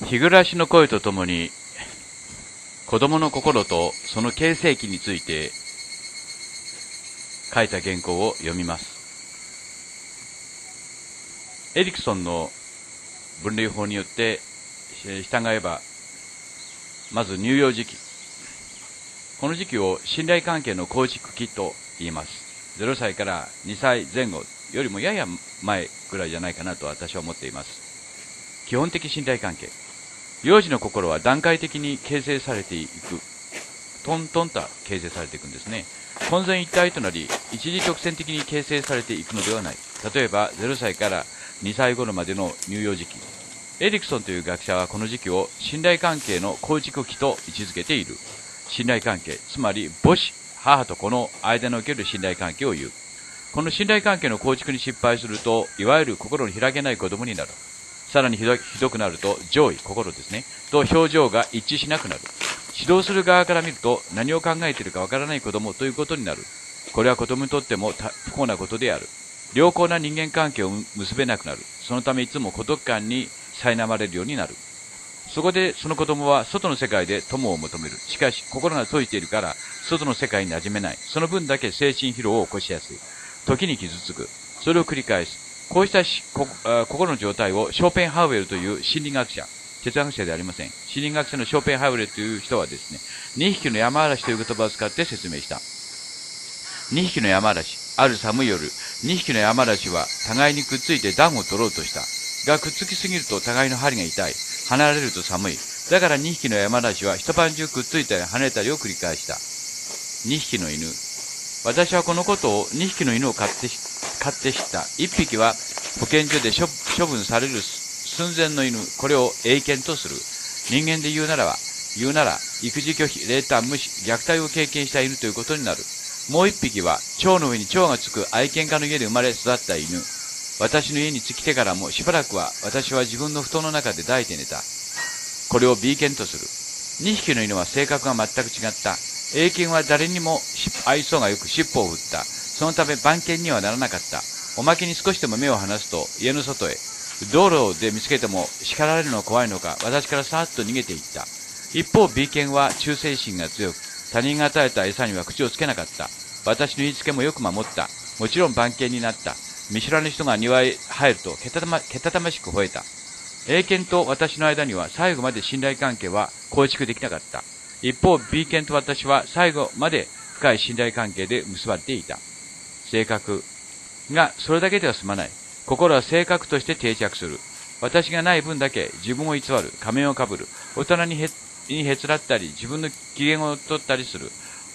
日暮らしの声とともに子供の心とその形成期について書いた原稿を読みます。エリクソンの分類法によって従えば、まず乳幼児期。この時期を信頼関係の構築期と言います。0歳から2歳前後よりもやや前ぐらいじゃないかなと私は思っています。基本的信頼関係。幼児の心は段階的に形成されていく。トントンと形成されていくんですね。混然一体となり、一時直線的に形成されていくのではない。例えば、0歳から2歳頃までの乳幼児期。エリクソンという学者はこの時期を信頼関係の構築期と位置づけている。信頼関係、つまり母子、母と子の間における信頼関係を言う。この信頼関係の構築に失敗すると、いわゆる心の開けない子供になる。さらにひどくなると、情意、心ですね、と表情が一致しなくなる。指導する側から見ると、何を考えているかわからない子供ということになる。これは子供にとっても不幸なことである。良好な人間関係を結べなくなる。そのためいつも孤独感に苛まれるようになる。そこでその子供は外の世界で友を求める。しかし心が閉じているから外の世界に馴染めない。その分だけ精神疲労を起こしやすい。時に傷つく。それを繰り返す。こうした心の状態をショーペンハウエルという心理学者、哲学者ではありません。心理学者のショーペンハウエルという人はですね、2匹の山嵐という言葉を使って説明した。2匹の山嵐。ある寒い夜、2匹の山嵐は互いにくっついて暖を取ろうとした。がくっつきすぎると互いの針が痛い。離れると寒い。だから2匹の山嵐は一晩中くっついたり跳ねたりを繰り返した。2匹の犬。私はこのことを2匹の犬を飼って知った。1匹は保健所で処分される寸前の犬。これを英犬とする。人間で言うなら、育児拒否、冷淡無視、虐待を経験した犬ということになる。もう1匹は、蝶の上に蝶がつく愛犬家の家で生まれ育った犬。私の家に来てからもしばらくは私は自分の布団の中で抱いて寝た。これを B 犬とする。2匹の犬は性格が全く違った。A 犬は誰にも愛想がよく尻尾を振った。そのため番犬にはならなかった。おまけに少しでも目を離すと家の外へ。道路で見つけても叱られるのが怖いのか私からさーっと逃げていった。一方 B 犬は忠誠心が強く、他人が与えた餌には口をつけなかった。私の言いつけもよく守った。もちろん番犬になった。見知らぬ人が庭へ入るとけたたましく吠えた。A 犬と私の間には最後まで信頼関係は構築できなかった。一方 B 犬と私は最後まで深い信頼関係で結ばれていた。性格がそれだけでは済まない。心は性格として定着する。私がない分だけ自分を偽る、仮面をかぶる。大人にへつらったり、自分の機嫌を取ったりする。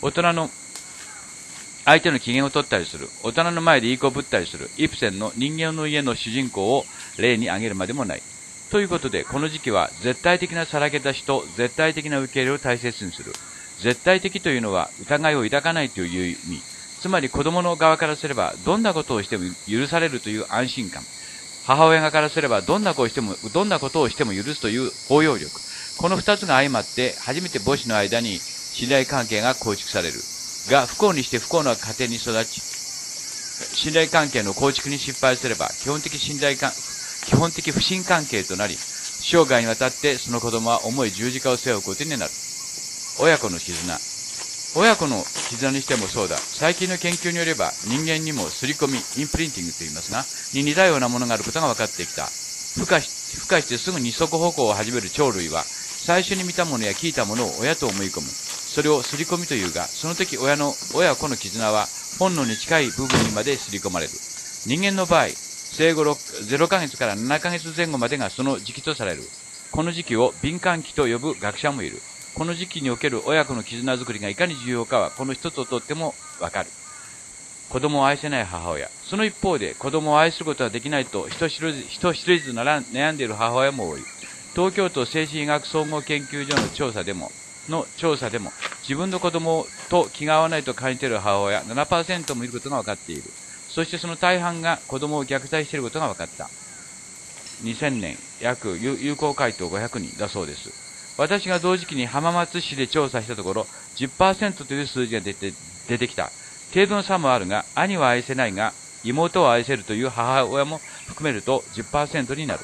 相手の機嫌を取ったりする。大人の前でいい子ぶったりする。イプセンの人間の家の主人公を例に挙げるまでもない。ということで、この時期は絶対的なさらけ出しと絶対的な受け入れを大切にする。絶対的というのは疑いを抱かないという意味。つまり子供の側からすればどんなことをしても許されるという安心感。母親側からすればどんなことをしても許すという包容力。この二つが相まって初めて母子の間に信頼関係が構築される。が不幸にして不幸な家庭に育ち、信頼関係の構築に失敗すれば基本的不信関係となり、生涯にわたってその子供は重い十字架を背負うことになる。親子の絆にしてもそうだ。最近の研究によれば人間にも刷り込み、インプリンティングと言いますが、に似たようなものがあることが分かってきた。孵化してすぐ二足歩行を始める鳥類は、最初に見たものや聞いたものを親と思い込む。それを刷り込みというが、その時親子の絆は本能に近い部分にまで刷り込まれる。人間の場合、生後0ヶ月から7ヶ月前後までがその時期とされる。この時期を敏感期と呼ぶ学者もいる。この時期における親子の絆づくりがいかに重要かはこの一つをとってもわかる。子供を愛せない母親。その一方で子供を愛することはできないと人知れず悩んでいる母親も多い。東京都精神医学総合研究所の調査でも自分の子供と気が合わないと感じている母親 7% もいることが分かっている。そしてその大半が子供を虐待していることが分かった。2000年約有効回答500人だそうです。私が同時期に浜松市で調査したところ 10% という数字が出てきた。程度の差もあるが、兄は愛せないが妹を愛せるという母親も含めると 10% になる。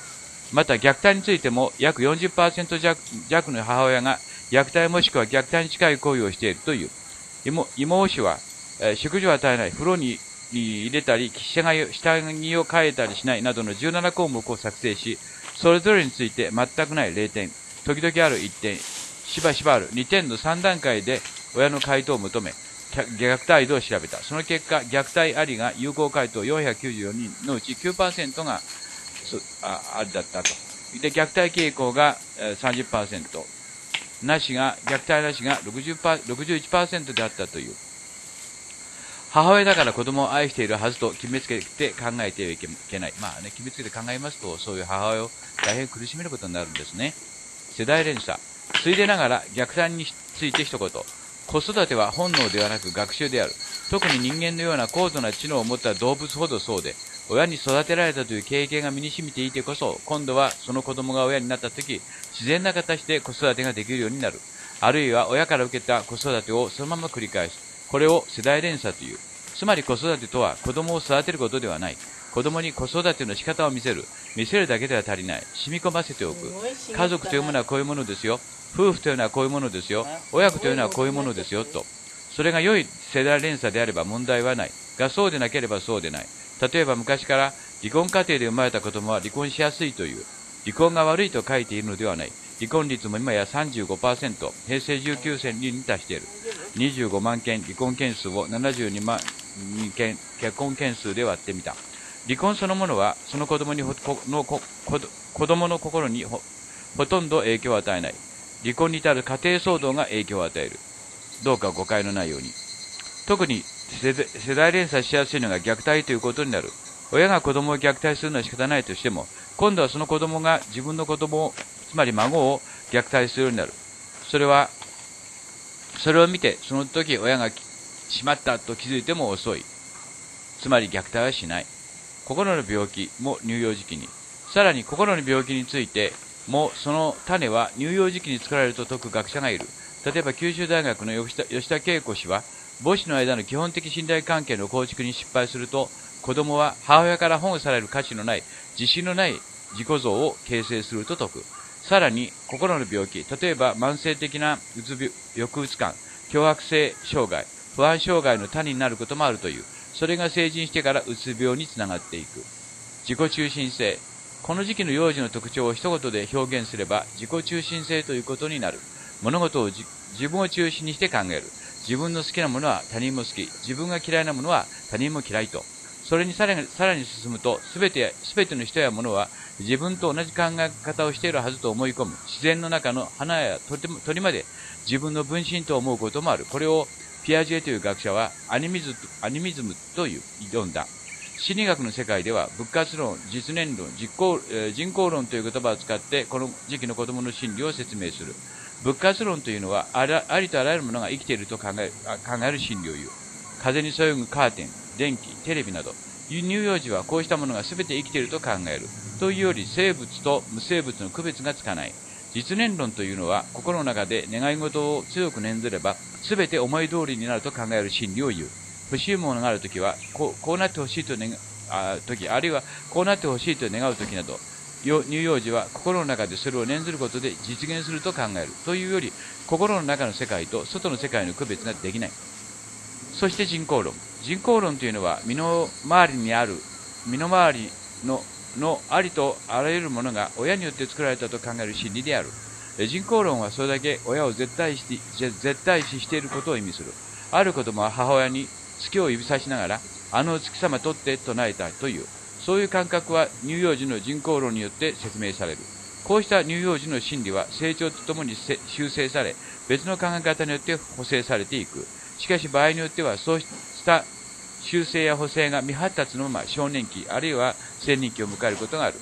また虐待についても約 40% 弱の母親が虐待もしくは虐待に近い行為をしているという。芋氏は、食事を与えない、風呂に入れたり、下着を変えたりしないなどの17項目を作成し、それぞれについて全くない0点、時々ある1点、しばしばある2点の3段階で親の回答を求め、虐待度を調べた。その結果、虐待ありが有効回答494人のうち 9% がありだったと。で、虐待傾向が 30%、虐待なしが 61% であったという。母親だから子供を愛しているはずと決めつけて考えてはいけない。まあね、決めつけて考えますと、そういう母親を大変苦しめることになるんですね。世代連鎖。ついでながら虐待について一言。子育ては本能ではなく学習である。特に人間のような高度な知能を持った動物ほどそうで、親に育てられたという経験が身に染みていてこそ、今度はその子供が親になったとき、自然な形で子育てができるようになる。あるいは親から受けた子育てをそのまま繰り返す。これを世代連鎖という。つまり子育てとは子供を育てることではない。子供に子育ての仕方を見せるだけでは足りない。染み込ませておく。家族というものはこういうものですよ。夫婦というのはこういうものですよ。親子というのはこういうものですよと。それが良い世代連鎖であれば問題はない。が、そうでなければそうでない。例えば昔から離婚家庭で生まれた子供は離婚しやすいという。離婚が悪いと書いているのではない。離婚率も今や 35%、平成19年に達している。25万件離婚件数を72万件結婚件数で割ってみた。離婚そのものはその子供の心にほとんど影響を与えない。離婚に至る家庭騒動が影響を与える。どうか誤解のないように。特に世代連鎖しやすいのが虐待ということになる。親が子供を虐待するのは仕方ないとしても、今度はその子供が自分の子供を、つまり孫を虐待するようになる。それを見て、その時親がしまったと気づいても遅い。つまり虐待はしない。心の病気も乳幼児期に。さらに心の病気についてもその種は乳幼児期に作られると説く学者がいる。例えば九州大学の吉田恵子氏は、母子の間の基本的信頼関係の構築に失敗すると、子供は母親から保護される価値のない、自信のない自己像を形成すると説く。さらに、心の病気、例えば慢性的な抑うつ感、強迫性障害、不安障害の種になることもあるという。それが成人してからうつ病につながっていく。自己中心性。この時期の幼児の特徴を一言で表現すれば、自己中心性ということになる。物事を自分を中心にして考える。自分の好きなものは他人も好き。自分が嫌いなものは他人も嫌いと。それにさらに進むと、すべての人や物は自分と同じ考え方をしているはずと思い込む。自然の中の花や鳥まで自分の分身と思うこともある。これをピアジェという学者はアニミズムと呼んだ。心理学の世界では仏活論、実念論、人工論という言葉を使ってこの時期の子供の心理を説明する。仏活論というのはありとあらゆるものが生きていると考える心理を言う。風にそよぐカーテン、電気、テレビなど、乳幼児はこうしたものが全て生きていると考える。というより生物と無生物の区別がつかない。実念論というのは心の中で願い事を強く念ずれば全て思い通りになると考える心理を言う。欲しいものがあるときはこうなってほしいと願う時、あるいはこうなってほしいと願うときなど、乳幼児は心の中でそれを念ずることで実現すると考える。というより心の中の世界と外の世界の区別ができない。そして人工論。人工論というのは身の回りのありとあらゆるものが親によって作られたと考える心理である。人工論はそれだけ親を絶対視していることを意味する。ある子供は母親に月を指さしながら、あの月様取って唱えたという。そういう感覚は乳幼児の人工論によって説明される。こうした乳幼児の心理は成長とともに修正され、別の考え方によって補正されていく。しかし場合によってはそうした修正や補正が未発達のまま少年期あるいは青年期を迎えることがある。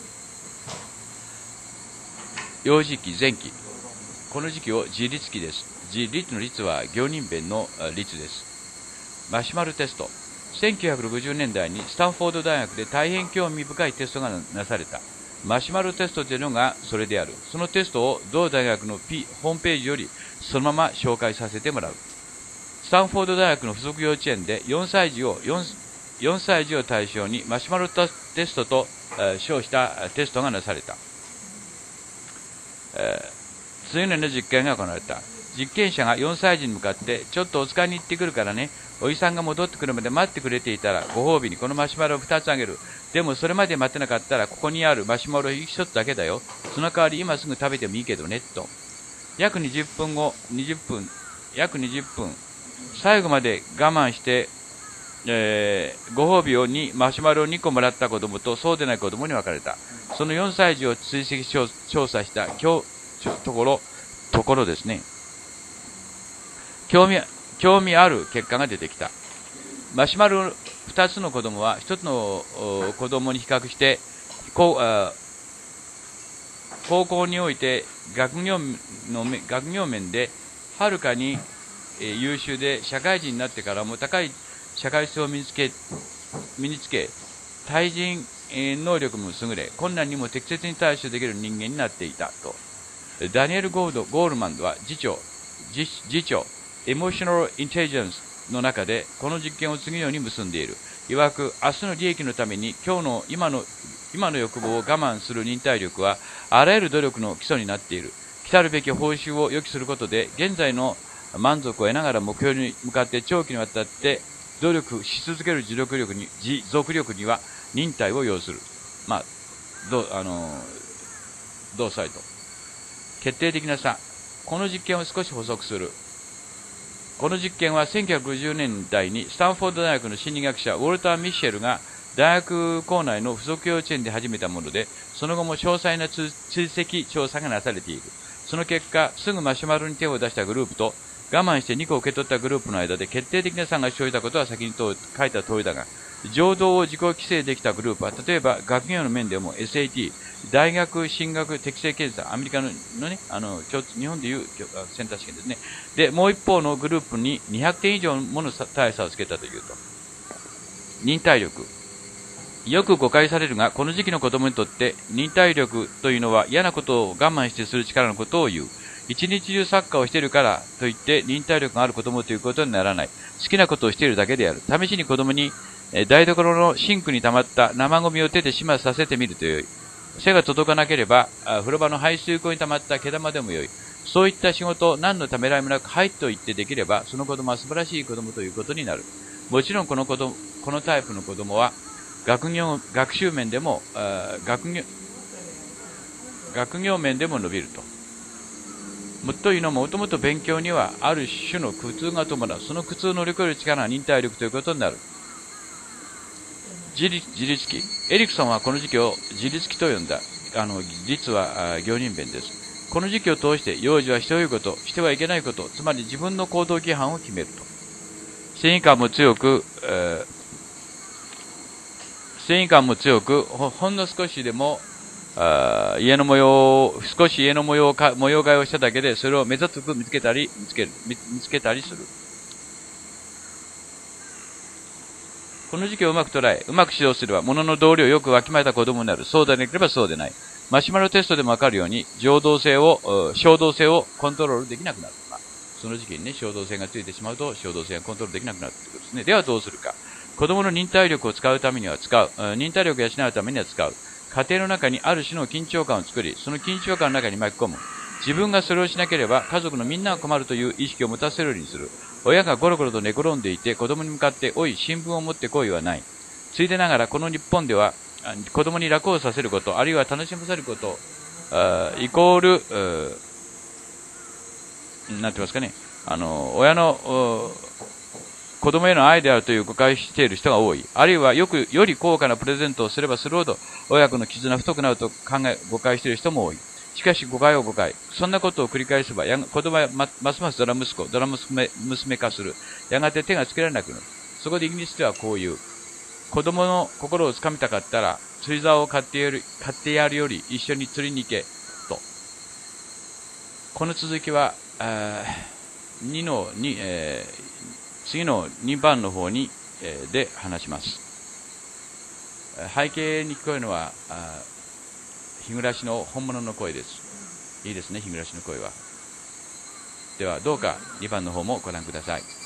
幼児期、前期。この時期を自立期です。自立の率は行人弁の率です。マシュマロテスト。1960年代にスタンフォード大学で大変興味深いテストがなされた。マシュマロテストというのがそれである。そのテストを同大学のホームページよりそのまま紹介させてもらう。スタンフォード大学の附属幼稚園で4歳児を対象にマシュマロテストと称したテストがなされた。 次のような実験が行われた。実験者が4歳児に向かって、ちょっとお使いに行ってくるからね、おじさんが戻ってくるまで待ってくれていたら、ご褒美にこのマシュマロを2つあげる。でもそれまで待ってなかったら、ここにあるマシュマロ1つだけだよ。その代わり今すぐ食べてもいいけどね、と。約20分、最後まで我慢して、ご褒美をマシュマロを2個もらった子供とそうでない子供に分かれた。その4歳児を追跡調査したところですね。興味ある結果が出てきた。マシュマロ2つの子供は1つの子供に比較して高校において学業面ではるかに優秀で社会人になってからも高い社会性を身につけ対人能力も優れ困難にも適切に対処できる人間になっていたと。ダニエル・ゴールマンドは次長エモーショナル・インテリジェンスの中でこの実験を次のように結んでいる。いわく明日の利益のために今の欲望を我慢する忍耐力はあらゆる努力の基礎になっている。来たるべき報酬を予期することで現在の満足を得ながら目標に向かって長期にわたって努力し続ける持続力には忍耐を要する。同サイト。決定的な差。この実験を少し補足する。この実験は1950年代にスタンフォード大学の心理学者ウォルター・ミッシェルが大学構内の付属幼稚園で始めたもので、その後も詳細な追跡調査がなされている。その結果、すぐマシュマロに手を出したグループと我慢して2個受け取ったグループの間で決定的な差が生じたことは先に書いた通りだが、情動を自己規制できたグループは、例えば学業の面でも SAT、大学進学適正検査、アメリカのね、日本でいうセンター試験ですね。で、もう一方のグループに200点以上もの大差をつけたというと。忍耐力。よく誤解されるが、この時期の子供にとって忍耐力というのは嫌なことを我慢してする力のことを言う。一日中サッカーをしているからといって忍耐力がある子供ということにならない。好きなことをしているだけである。試しに子供に台所のシンクに溜まった生ゴミを手で始末させてみるとよい。背が届かなければ風呂場の排水口に溜まった毛玉でもよい。そういった仕事を何のためらいもなくはいと言ってできれば、その子供は素晴らしい子供ということになる。もちろんこのタイプの子供は学習面でも学業面でも伸びると。というのも、もともと勉強にはある種の苦痛が伴う。その苦痛を乗り越える力が忍耐力ということになる。自律期。エリクソンはこの時期を自律期と呼んだ。実は行人弁です。この時期を通して、幼児はしてはいいこと、してはいけないこと、つまり自分の行動規範を決めると。正義感も強く、ほんの少しでも家の模様替えをしただけで、それを目ざとく見つけたりする。この時期をうまく捉え、うまく指導すれば、物の道理をよくわきまえた子供になる。そうでなければそうでない。マシュマロテストでもわかるように、衝動性をコントロールできなくなる。その時期にね、衝動性がついてしまうと、衝動性がコントロールできなくなるということですね。ではどうするか。子供の忍耐力を使うためには使う。忍耐力を養うためには使う。家庭の中にある種の緊張感を作り、その緊張感の中に巻き込む。自分がそれをしなければ家族のみんなが困るという意識を持たせるようにする。親がゴロゴロと寝転んでいて子供に向かって、おい、新聞を持ってこいはない。ついでながらこの日本では子供に楽をさせること、あるいは楽しませること、イコール、なんて言いますかね、親の子供への愛であるという誤解している人が多い。あるいはより高価なプレゼントをすればするほど親子の絆が太くなると誤解している人も多い。しかし誤解。そんなことを繰り返せば子供はますますドラ娘化する。やがて手がつけられなくなる。そこでイギリスではこういう。子供の心をつかみたかったら釣り竿を買ってやるより一緒に釣りに行け。と。この続きは、次の2番の方に、で話します。背景に聞こえるのは日暮の本物の声です。いいですね、日暮の声は。ではどうか2番の方もご覧ください。